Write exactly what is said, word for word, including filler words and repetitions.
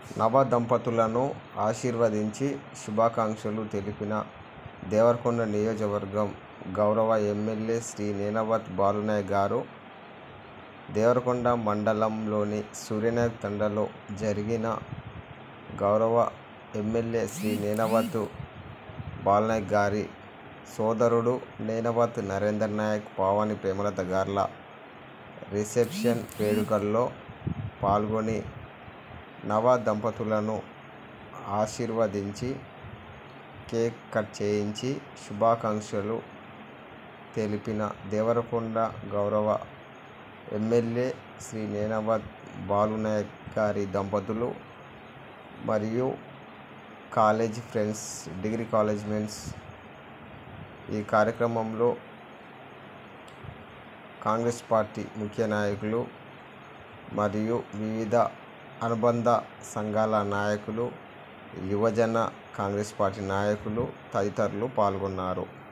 నవ దంపతులను ఆశీర్వదించి శుభాకాంక్షలు తెలిపిన దేవరకొండ నియోజకవర్గం గౌరవ ఎమ్మెల్యే శ్రీ నేనవత్ బాలునాయక్ గారు దేవరకొండ మండలంలోని సూర్యానాయక్ తండాలో జరిగిన గౌరవ ఎమ్మెల్యే శ్రీ నేనవత్ బాలునాయక్ గారి సోదరుడు నేనవత్ నరేందర్ నాయక్ పావని ప్రేమలత గార్ల రిసెప్షన్ వేడుకల్లో పాల్గొని నవ దంపతులను ఆశీర్వదించి కేక్ కట్ చేయించి శుభాకాంక్షలు తెలిపిన దేవరకొండ గౌరవ ఎమ్మెల్యే శ్రీ నేనవత్ బాలునాయక్ గారి దంపతులు మరియు college friends, degree college mates ఈ కార్యక్రమంలో కాంగ్రెస్ పార్టీ ముఖ్య నాయకులు మరియు వివిధ అనుబంధ సంఘాల నాయకులు, యువజన కాంగ్రెస్ పార్టీ నాయకులు తదితరులు పాల్గొన్నారు.